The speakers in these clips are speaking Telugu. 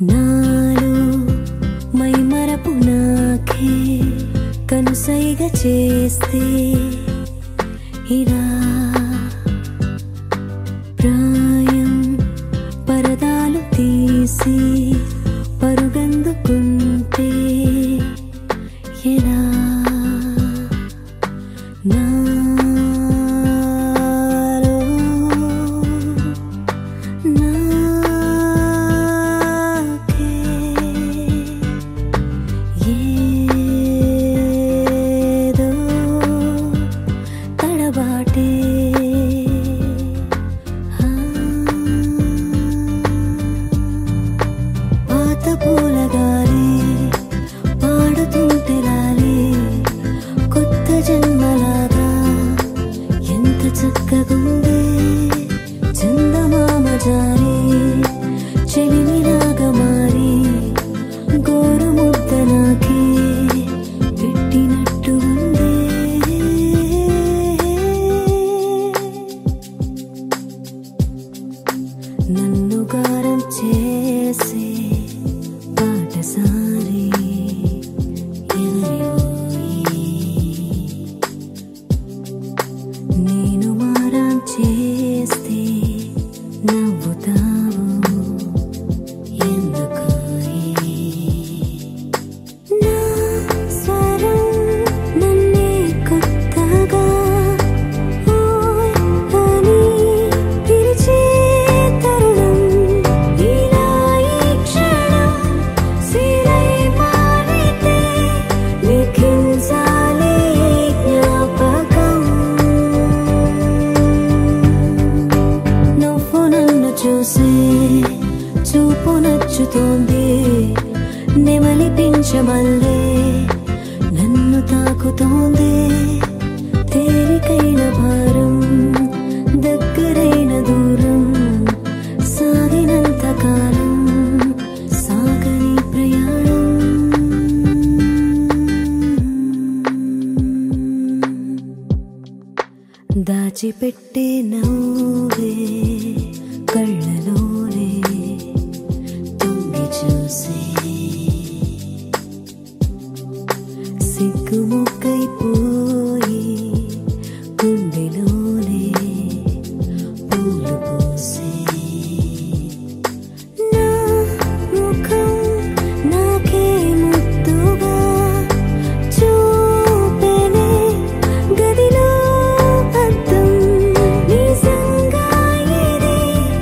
నాలో మైమరపు నాకే కనుసైగ చేస్తే ఇలా ప్రాయం పరదాలు తీసి పరుగందుకుంటే ఎలా నెమలిపించమల్లే నన్ను తాకుతోంది తేలికైన భారం దగ్గరైన దూరం సాగినంత కాలం సాగని ప్రయాణం దాచిపెట్టే నవ్వే కళ్ళలోనే తొంగి చూసి సిగ్గుముక్కైపోయి గుండెలోనే పూలు పూసి నా ముఖం నాకే ముద్దుగా చూపెనే గదిలో అద్దం నిజంగా ఇది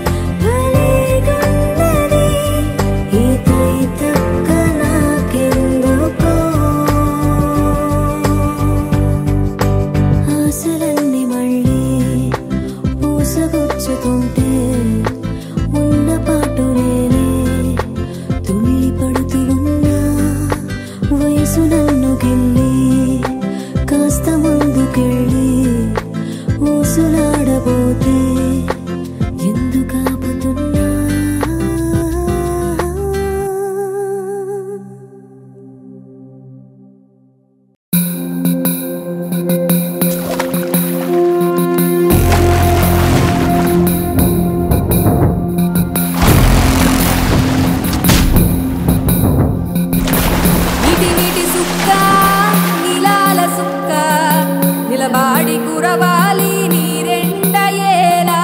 భలేగున్నది ఈ తైతక్క నాకెందుకో ఆశలన్నీ మళ్ళీ పూసగుచ్చుతుంటే ఉన్న పాటు నేనే తుళ్ళి పడుతూ ఉన్నా వయసు నన్ను గిల్లి కాస్త ముందుకెళ్ళి ఊసులాడబోతే ఎందుకు ఆపుతున్నా నీటి నీటి సుక్క నీలాల సుక్క నిలబాడి కురవాలి నీరెండయేలా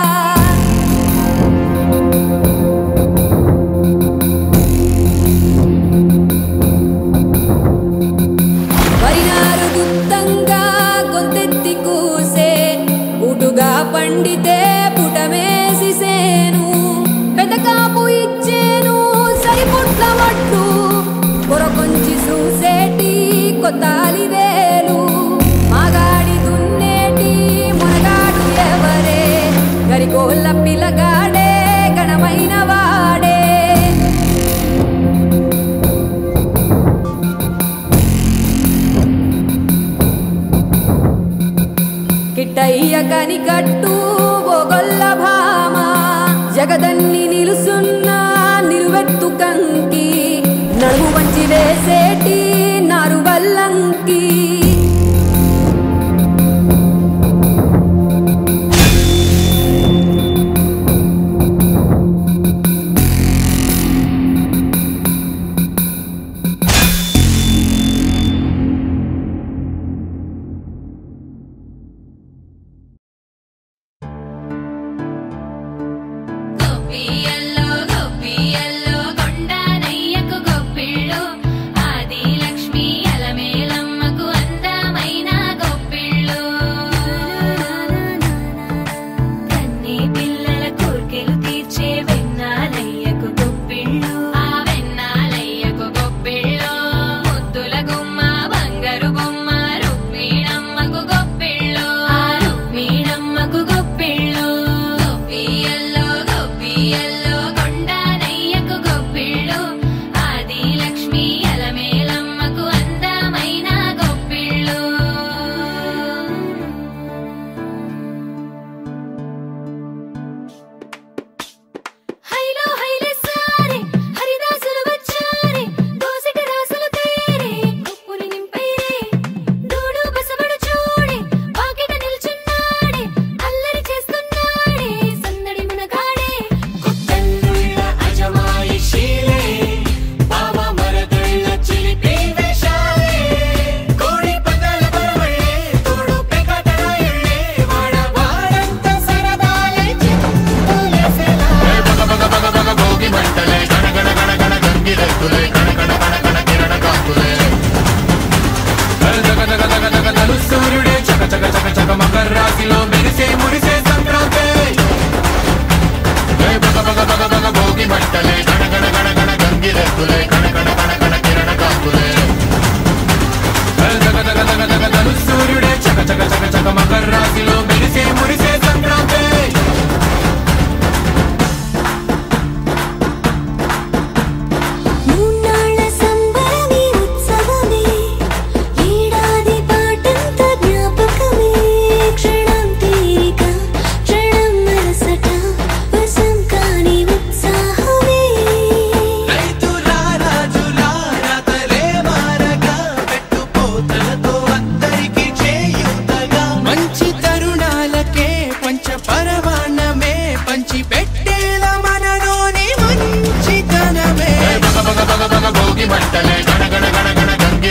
వరినారు గుత్తంగా గొంతెత్తి కూసే ఉటుగా పండితే పుటమేసి సేను పెదకాపు ఇచ్చేను సరిపుట్ల మట్టు పొరకొంచి చూసేటి కొత్తాలి వేలు మాగాడి దున్నేటి మునగాడు ఎవరే గరికోళ్ళ పిల్లగాడే గణమైన వాడే కిట్టయ్య కనికట్టు బొగొల్ల భామ జగదన్ని నిలుసున్న నిలువెత్తు కంకి నడుము వంచి వేసేటి నారు వల్లంకి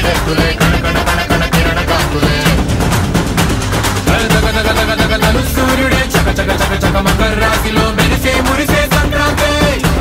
గంగిరెద్దులే కణకణ కణకణ కిరణ కాంతులే దగదగదగదగదలు సూర్యుడే చక చక చక చక మకర రాశిలో మెరిసే మురిసే సంక్రాంతి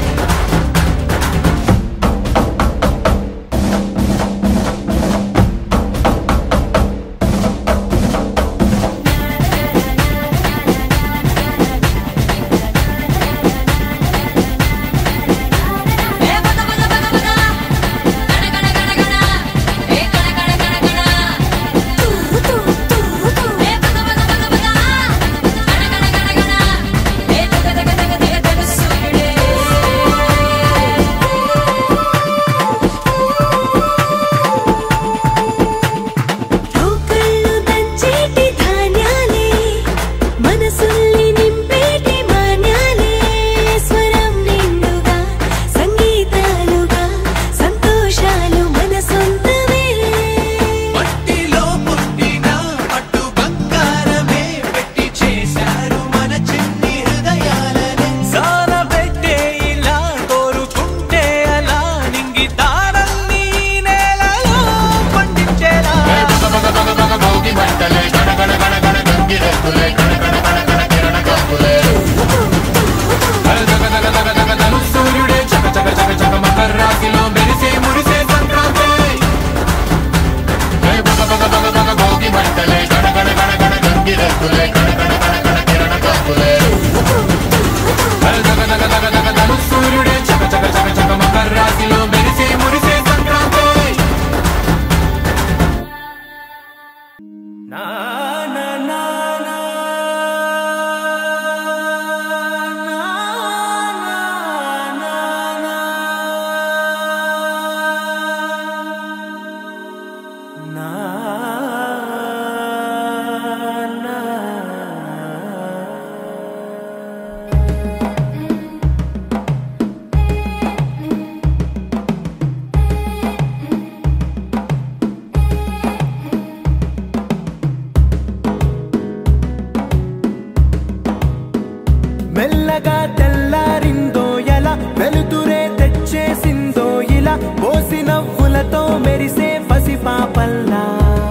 మెల్లగా తెల్లారిందో ఎలా వెలుతురే తెచ్చేసిందో ఇలా పోసి నవ్వులతో మెరిసే పసిపాపల్లా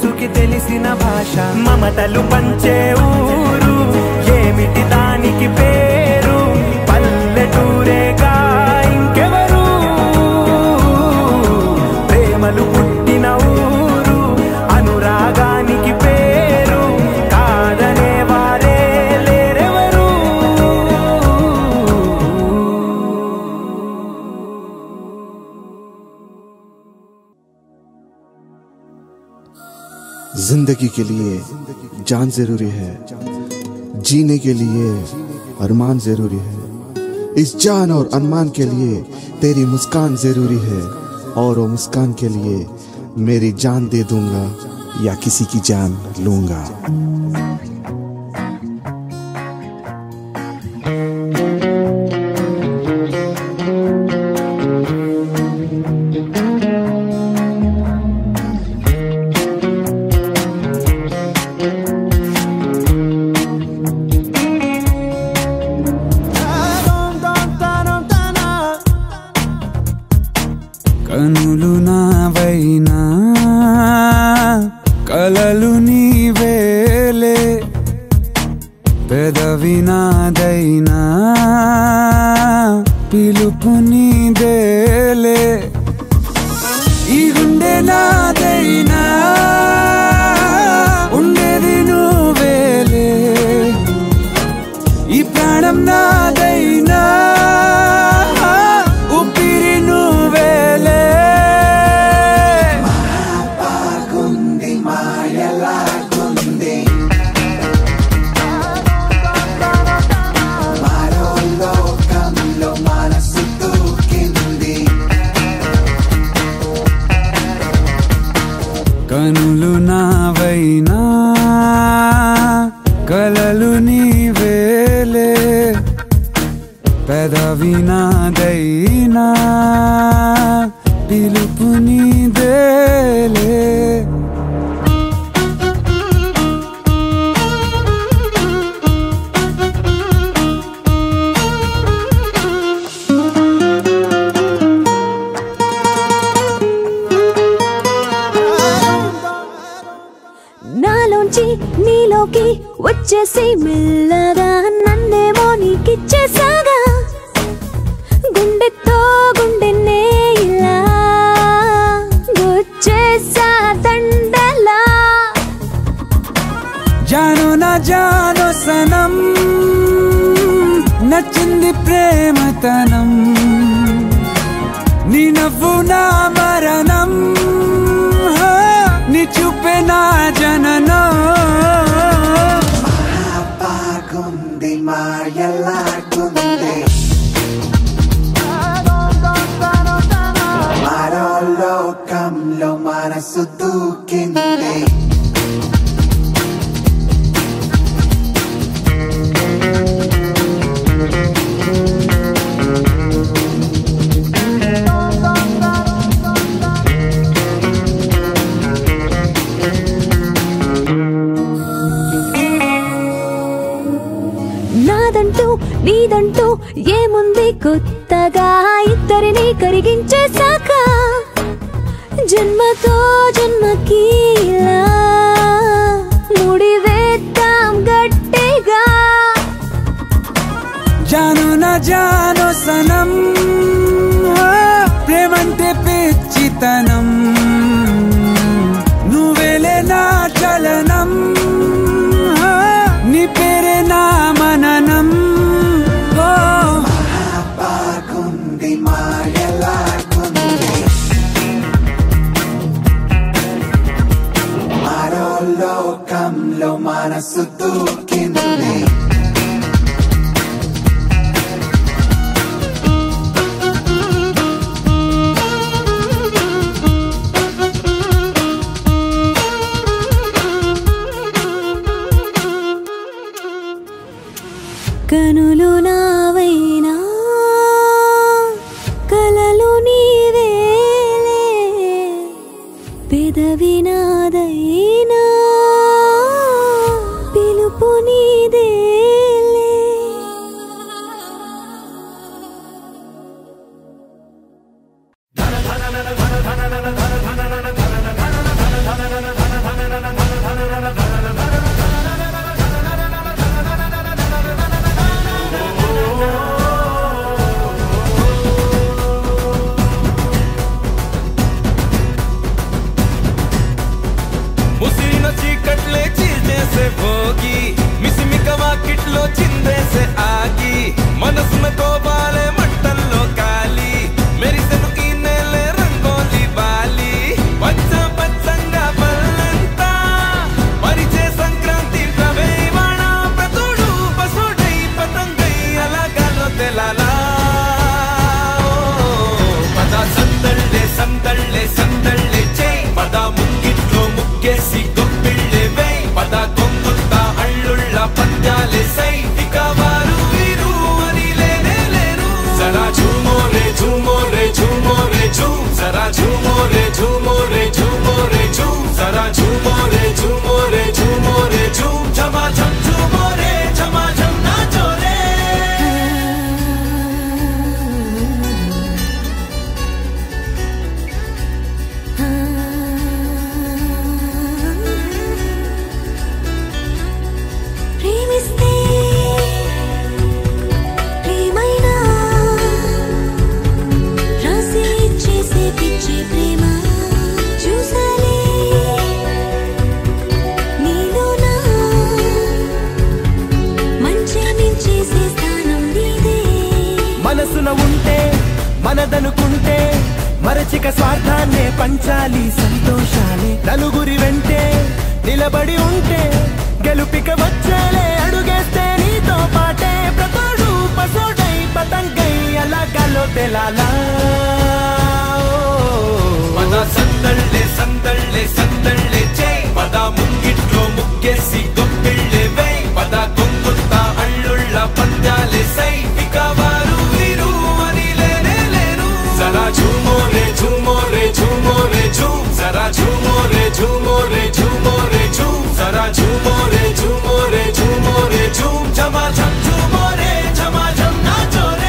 మనసుకి తెలిసిన భాష మమతలు పంచే ఊరు ఏమిటి దానికి పేరు పల్లెటూరేగా ఇంకెవరు ప్రేమలు పుట్టిన ఊరు అనురాగానికి పేరు కాదనే వారే లేరెవరు जिंदगी के लिए जान जरूरी है, जीने के लिए अरमान जरूरी है। इस जान और अरमान के लिए तेरी मुस्कान जरूरी है, और वो मुस्कान के लिए मेरी जान दे दूंगा या किसी की जान लूंगा। కనులు నావైనా కలలు నీవేలే పెదవి నాదైనా పిలుపు నీదేలే ఈ గుండె నాదైనా ఉండేది నువ్వేలే ఈ ప్రాణం నాదైనా ఊపిరి నువ్వేలే మాయలాగుంది మాయలాగుంది మరో లోకంలో మనసు దూకింది కనులు నావైనా కలలు నీవేలే పెదవి నాదైనా పిలుపు నీదేలే నాలోంచి నీలోకి వచ్చేసి మెల్లగా నన్నేమో నీకిచ్చేసాగా గుండెతో గుండెనే ఇలా గుచ్చేసా దండలా జాను నా జాను సనం నచ్చింది ప్రేమతనం నీ నవ్వు నా మరణం నీ చూపే నా జననం బాగుంది మాయలాగుంది మరో లోకంలో మనసు దూకింది నాదంటూ నీదంటూ ఏముంది కొత్తగా ఇద్దరిని కరిగించేశాక జన్మతో జన్మకి ఇలా ముడివేద్దాం గట్టిగా జాను నా జాను సనం ప్రేమంటే పిచ్చితనం నువ్వేలే నా చలనం నీ పేరే నా మననం బాగుంది మాయలాగుంది మరో లోకంలో మనసు దూకింది కనులు నావైనా కలలు నీవేలే పెదవి నాదైనా పిలుపు నీదేలే చీకట్లే చీల్చేసే భోగి మిసిమిక వాకిట్లో చిందేసే ఆగి మనసున కోపాలే మంటల్లో కాలి మెరిసెను ఈ నేలే రంగోలి బాలి పచ్చ పచ్చంగా పల్లంతా పరిచే సంక్రాంతి ప్రవేవణ ప్రతుడు పసుడై పతంగై అలాగాలో తెలాలా పద సందళ్ళే సందళ్ళే సందళ్ళే చే పద ముంగిట్లో ముగ్గేసి గొప్పిళ్ళే వై పద కొంగుత్త అళ్ళుళ్ళ పద్యాలే సై ఇక వారు వీరు అని లేనే లేరు జరా ఝూమో రే ఝూమో రే ఝూమో రే ఝూమ్ జరా ఝూమో రే ఝూమో రే ఝూమో రే ఝూమ్ జరా ఝూమో రే ఝూమో రే ఝూమో రే ఝూమ్ ఝమా ఝమ్ ఝూమో రే ఝమా ఝమ్ నాచో రే ప్రేమిస్తే ప్రేమైనా రాసి చేసే పిచ్చి ప్రేమ చూసాలే నీలోనా మంచి మించేసే స్థానం నీదే మనసున ఉంటే మనదనుకుంటే మరచిక స్వార్థాన్నే పంచాలి సంతోషాలే నలుగురి వెంటే నిలబడి ఉంటే గెలుపిక వచ్చేలే అడుగేస్తే నీతో పాటే ప్రతోడు పసోడై పతంగై అలాగాలో తెలాలా పద సందళ్ళే సందళ్ళే సందళ్ళే చే పద ముంగిట్లో ముగ్గేసి గొప్పిళ్ళే వై పద కొంగుత్త అళ్ళుళ్ళ పద్యాలే సై ఇక వారు వీరు అని లేనే లేరు జరా ఝూమో రే ఝూమో రే ఝూమో రే ఝూమ్ జరా ఝూమో రే ఝూమో రే ఝూమో రే ఝూమ్ జరా ఝూమో రే ఝూమో రే ఝూమో రే ఝూమ్ ఝమా ఝమ్ ఝూమో రే ఝమా ఝమ్ నాచో రే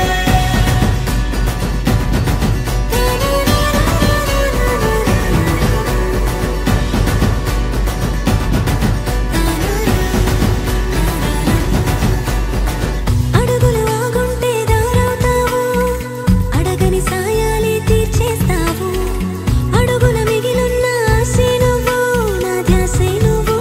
అడుగులు ఆగుంటే దారవుతావు అడగని సాయాలే తీర్చేస్తావు అడుగుల మిగిలున్న ఆశే నువ్వు నా ధ్యాసే నువ్వు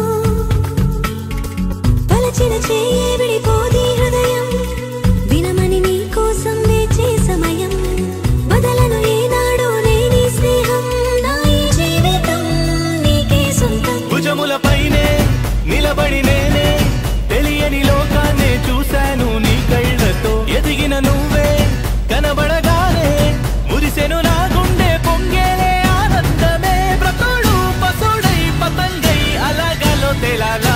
పలచిన చేయి విడిపోది హృదయం వినమని నీ కోసం వేచే సమయం బదలను ఏనాడు లేని స్నేహం నా ఈ జీవితం నీకే సొంతం భుజముల పైనే నిలబడి నేనే తెలియని లోకాన్నే చూశాను నీ కళ్ళతో ఎదిగిన నువ్వే కనబడగానే మురిసెను నా గుండె పొంగేలే ఆనందమే ప్రతోడు పసోడై పతంగై అలాగాలో తెలాలా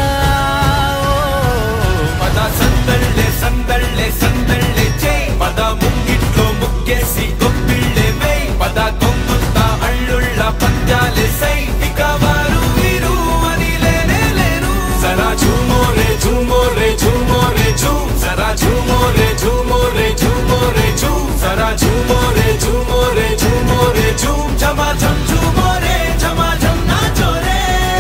పద సందళ్ళే సందళ్ళే సందళ్ళే చే పద ముంగిట్లో ముగ్గేసి గొప్పిళ్ళే వై పద కొంగుత్త అళ్ళుళ్ళ పద్యాలే సై ఇక వారు వీరు అని లేనే లేరు జరా ఝూమో రే ఝూమో రే ఝూమో రే ఝూమ్ జరా ఝూమో రే ఝూమో రే ఝూమో రే ఝూమ్ జరా ఝూమో రే ఝూమో రే ఝూమో రే ఝూమ్ ఝమా ఝమ్ ఝూమో రే ఝమా ఝమ్ నాచో రే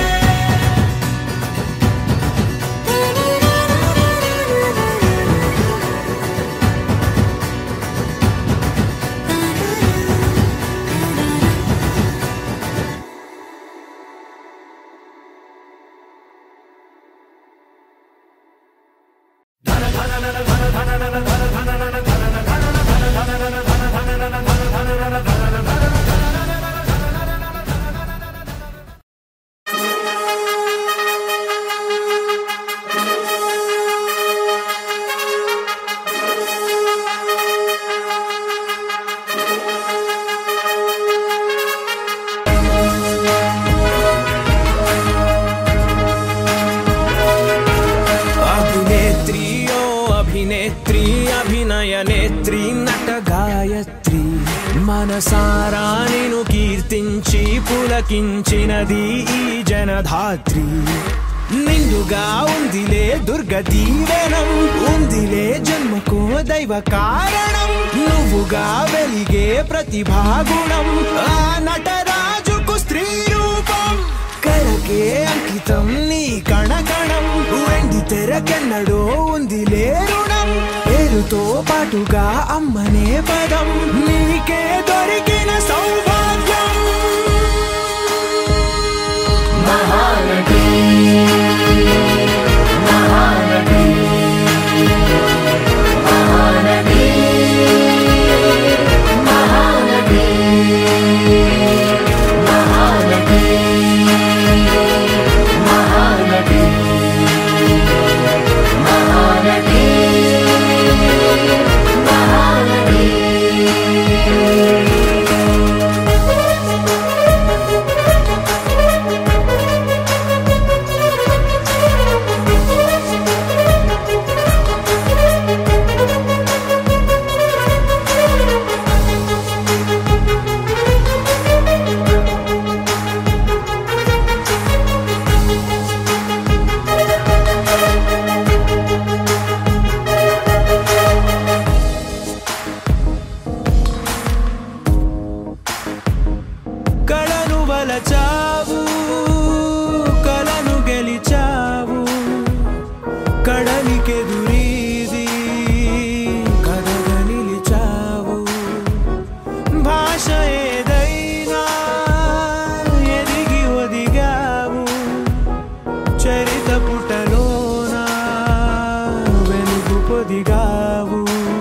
అభినేత్రి అభినయ నేత్రి నట గాయత్రి మనసారా నిను కీర్తించి పులకించినది ఈ జనధాత్రి నిండుగా ఉందిలే దుర్గ దీవెనం ఉందిలే జన్మకో దైవ కారణం నువ్వుగా వెలిగే ప్రతిభాగుణం ఆ నటరాజుకు స్త్రీ రూపం కళకే అంకితం నీ కణకణం వెండి తెరకెన్నడో ఉందిలే రుణం పేరుతో పాటుగా అమ్మనే పదం నీకే దొరికిన సౌభాగ్యం దిగావు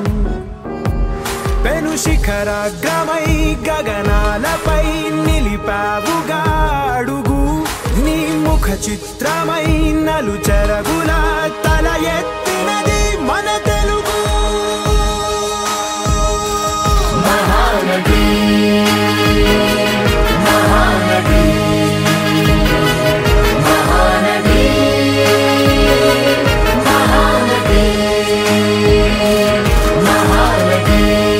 పెను శిఖరాగ్రమై గగనాలపై నిలిపావుగా అడుగు నీ ముఖ చిత్రమై నలు చెరగుల తల ఎత్తినది మన తెలుగు మహానటి మహానటి మహానటి మహానటి మహానటి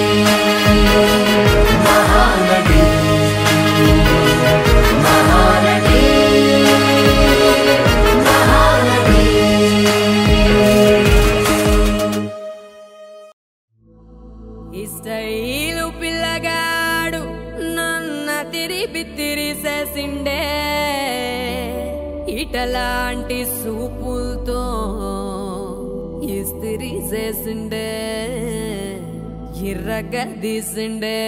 మహానటి మహానటి మహానటి ఇస్టైలు పిల్లగాడు నన్న తిరిసేసిండే ఇటలాంటి సూపులతో ఇస్తిరి చేసిండే ఇర్రగా తీసిండే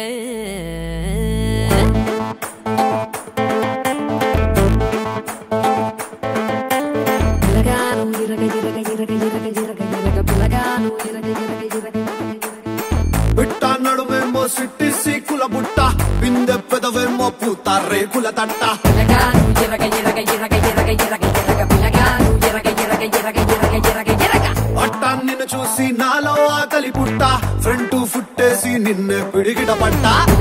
బిట్ట నడువేమో సిట్టి సీకుల బుట్ట బిందె పెదవేమో పూత రేకుల తట్ట అట్ట నిన్ను చూసి నాలో ఆకలి పుట్ట ఫ్రంట్ ఫుట్టేసి నిన్నే పిడిగిడ పట్ట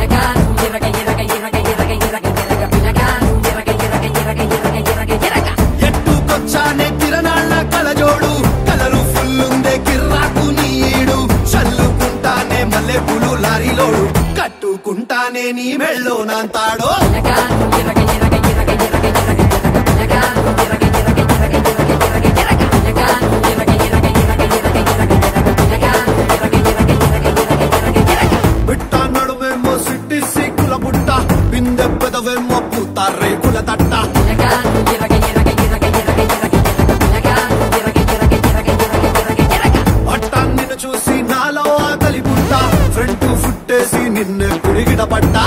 ఎట్టుకొచ్చానే కిరణాళ్ళ కలజోడు కలరు ఫుల్లుందే కిర్రాకు నీ ఈడు చల్లుకుంటానే మల్లె పులు లారీలోడు కట్టుకుంటానే నీ మెళ్ళో నాంతాడో బిట్ట నడువేమో సిట్టి సీకుల బుట్ట బిందె పెదవేమో పూత రేకుల తట్ట అట్ట నిన్ను చూసి నాలో ఆకలి పుట్ట ఫ్రంట్ ఫుట్టేసి నిన్నే పిడిగిడ పట్ట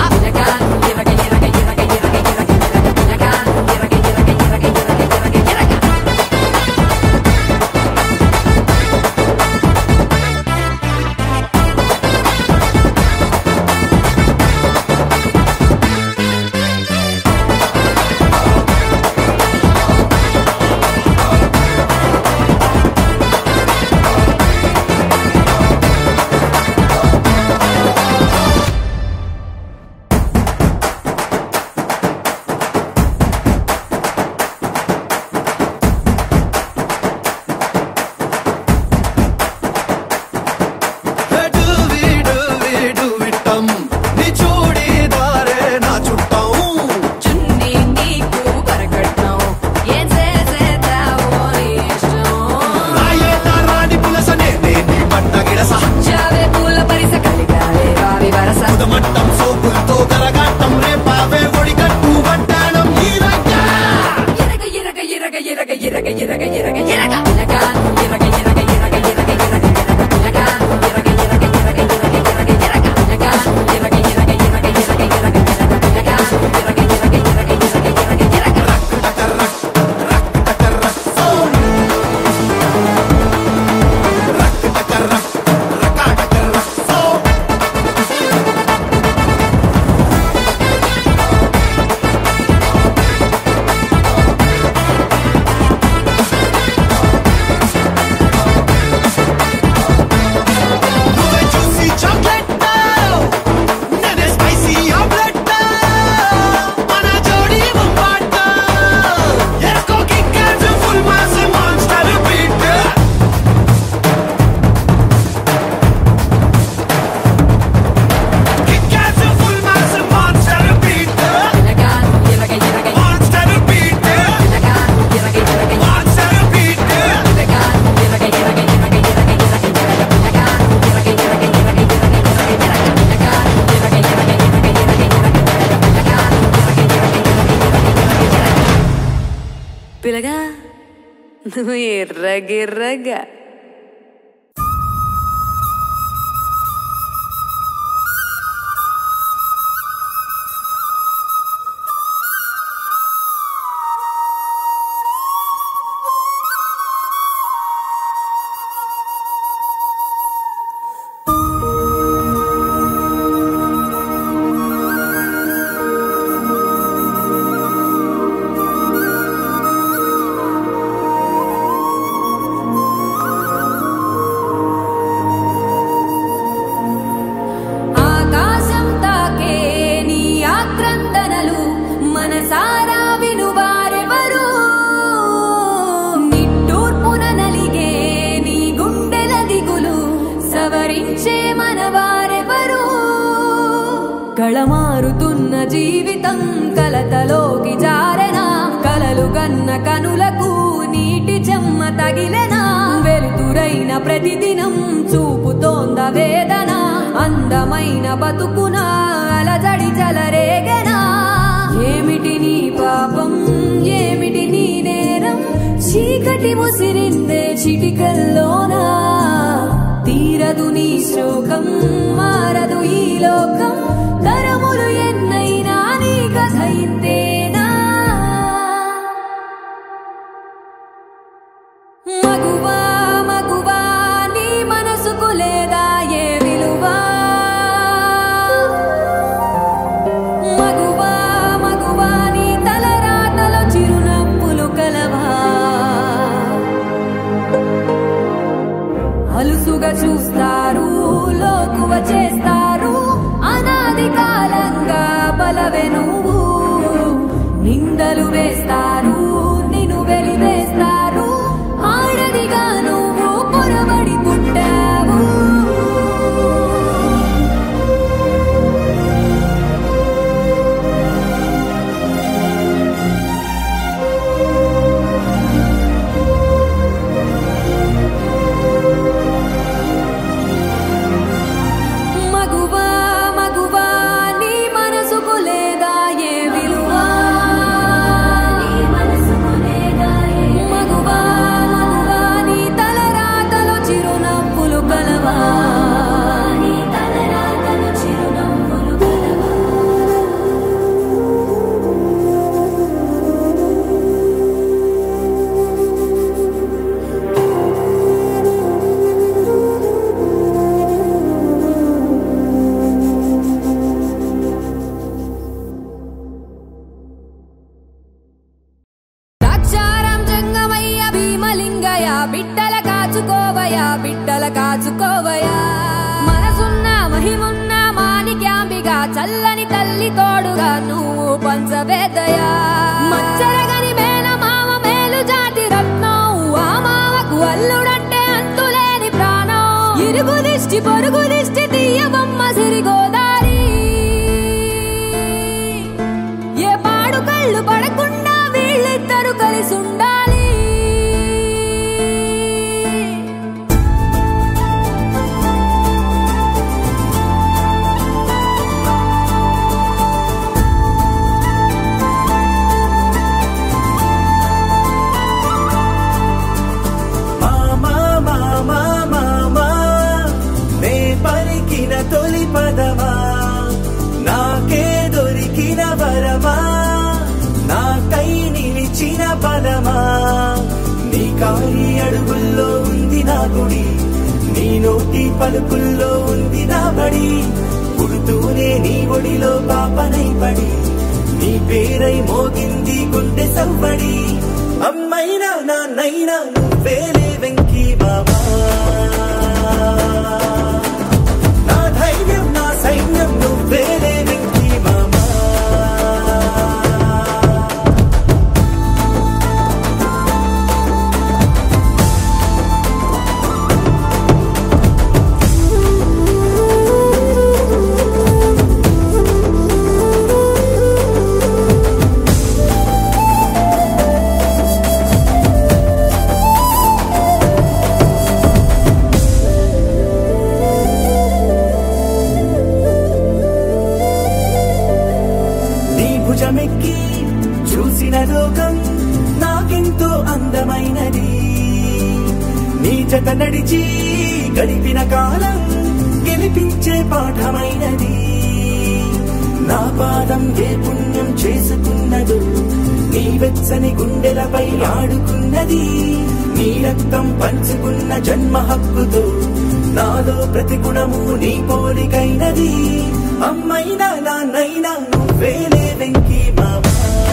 పిల్లగా నువ్వు ఎర్రగిర్రగా కళమారుతున్న జీవితం కలతలోకి జారెనా కలలు కన్న కనులకు నీటి చెమ్మ తగిలెనా వెలుతురైన ప్రతిదినం చూపుతోంద వేదన అందమైన బతుకున అలజడి చలరేగెనా ఏమిటి నీ పాపం ఏమిటి నీ నేరం చీకటి ముసిరిందే చిటికల్లోనా తీరదు నీ శోకం మారదు ఈ లోకం తరములు ఎన్నైనా నీ కథ ఇంతేనా మగువా మగువా నీ మనసుకు లేదా ఏ విలువా మగువా మగువా నీ తలరాతలో చిరునవ్వులు కలవా అలుసుగా చూస్తారు లోకువ చేస్తారు అనాది కాలంగా బలవే నువ్వు నిందలు వేస్తారు నిన్ను వెలివేస్తారు ఆడదిగా నువ్వు పొరబడి పుట్టావు మగువా మగువా నీ మనసుకు లేదా ఏ విలువా నీ మనసుకు లేదా ఏ మగువా మగువా నీ తలరాతలో చిరునవ్వులు కలవా నీ తలరాతలో చిరునవ్వులు కలవా ద్రాక్షారాం జంగమయ్య భీమలింగయ్య బిడ్డల కాచుకోవయ్యా బిడ్డల కాచుకోవయ్యా మనసున్న మహిమున్న మాణిక్యాంబిగా చల్లని తల్లి తోడుగా నువ్వు పంచవేదయా మచ్చరగని మేన మామ మేలు జాతి రత్నం ఆ మామకు అల్లుడంటే అంతులేని ప్రాణం ఇరుగు దిష్టి పొరుగు దిష్టి తీయబొమ్మ సిరిగోదారి ఏ పాడు కళ్ళు పడకుండా వీళ్ళిద్దరు కలిసి ఉండాలి మామా మామా మామా నే పలికిన తొలి పదమా నాకే దొరికిన వరమా నాకై నిలిచిన పదమా నీ కాలి అడుగుల్లో ఉంది నా గుడి నీ నోటి పలుకుల్లో ఉంది నా బడి పుడుతూనే నీ ఒడిలో పాపనై పడి నీ పేరై మోగింది గుండె సవ్వడి అమ్మైనా నాన్నైనా నువ్వేలే వెంకీ బాబా నా ధైర్యం నా సైన్యం నువ్వేలే వెంకీ బాబా నీ భుజమెక్కి చూసిన లోకం నాకెంతో అందమైనది నీ జత నడిచి గడిపిన కాలం గెలిపించే పాఠమైనది నా పాదం ఏ పుణ్యం చేసుకున్నదో నీ వెచ్చని గుండెలపై ఆడుకున్నది నీ రక్తం పంచుకున్న జన్మ హక్కుతో నాలో ప్రతి గుణము నీ పోలికైనది అమ్మైనా నాన్నైనా నువ్వేలే వెంకీ మామా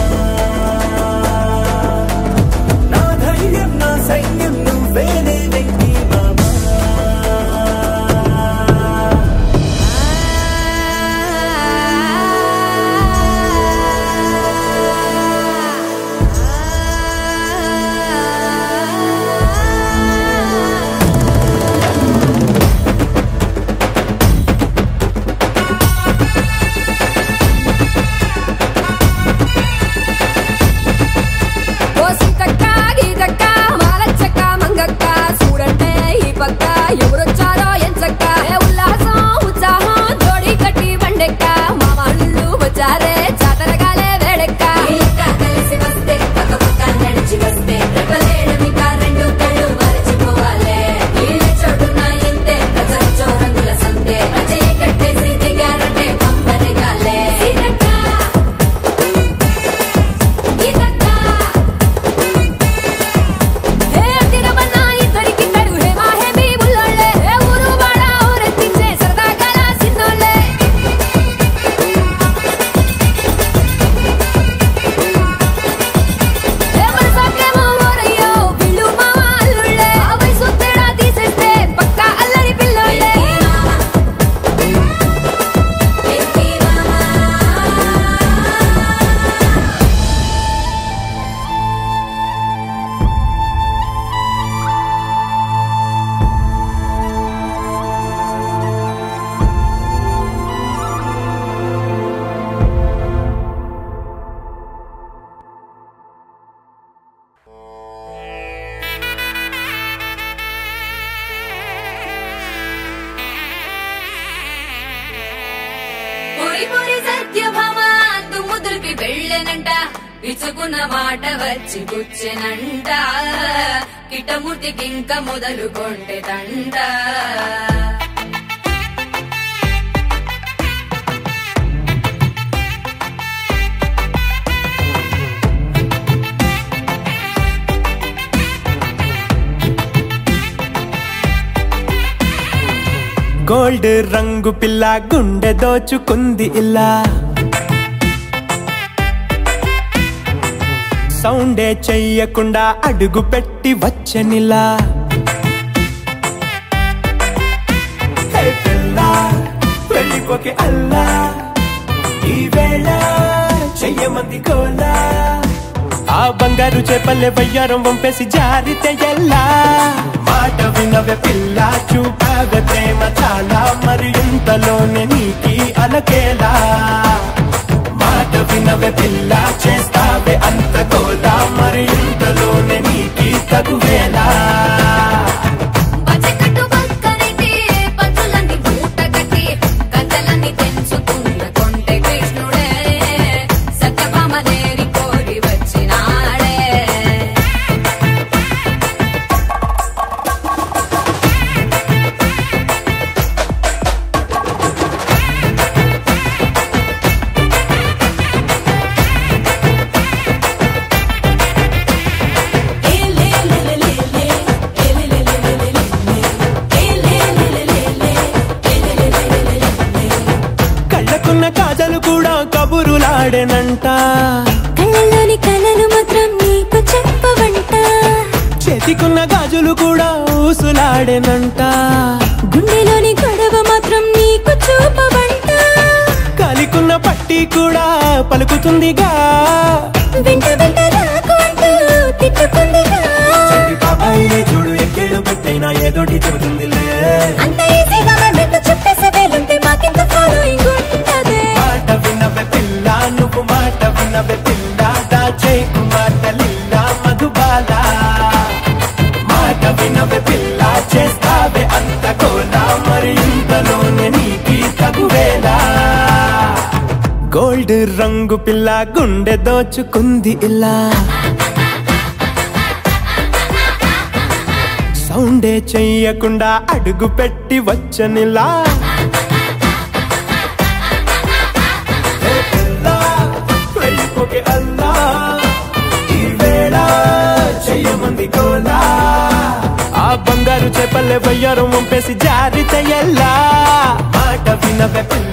నా ధైర్యం నా సైన్యం నువ్వేలే వెంకీ మామా అవతలికి వెళ్ళనంట ఇచ్చుకున్న మాట వచ్చి కూర్చెనంట కిట్టమూర్తికి ఇంకా మొదలుకొంటే తంట గోల్డ్ రంగు పిల్ల గుండె దోచుకుంది ఇలా సౌండే చెయ్యకుండా అడుగు పెట్టి వచ్చనిలా వెళ్ళిపోకే అల్లా ఈ వేళ చెయ్యమంది కోలా ఆ బంగారు చేపల్లె వయ్యారం వంపేసి జారితే ఎల్లా మాట వినవే పిల్ల చూపావే ప్రేమ చాలా మరి ఇంతలోనే నీకి అలకేలా మాట వినవే పిల్ల చేస్తావే అంత కోలా మరి ఇంతలోనే నీకి తగువేలా కాజలు కూడా కబురులాడేనంట కళ్ళలోని కలలు మాత్రం నీకు చెప్పవంట చేతికున్న గాజులు కూడా ఊసులాడేనంట గుండెలోని గొడవ మాత్రం నీకు చూపవంట కలికున్న పట్టి కూడా పలుకుతుందిగా వెంట వెంట రాకు అంటూ తిట్టుకుందిగా చూడు ఎక్కేడు పెట్టైనా ఏదోటి చెబుతుందిలే అంత ఈజీగా మేము చెప్పేసే వేలుంటే మాకింత ఫాలోయింగ్ ఉంటదే మాట వినవే పిల్ల నువ్వు మాట వినవే పిల్ల దాచేకు మాటలిల్లా మధుబాల మాట వినవే పిల్ల చేస్తావే అంత కోలా మరి ఇంతలోనే నీకి తగువేలా గోల్డ్ రంగు పిల్ల గుండె దోచుకుంది ఇలా సౌండే చెయ్యకుండా అడుగు పెట్టి వచ్చనిలా వెళ్ళిపోకే అల్లా ఈ వేళ చెయ్యమంది కోలా ఆ బంగారు చేపల్లె వయ్యారం వంపేసి జారితే ఎల్లా మాట వినవే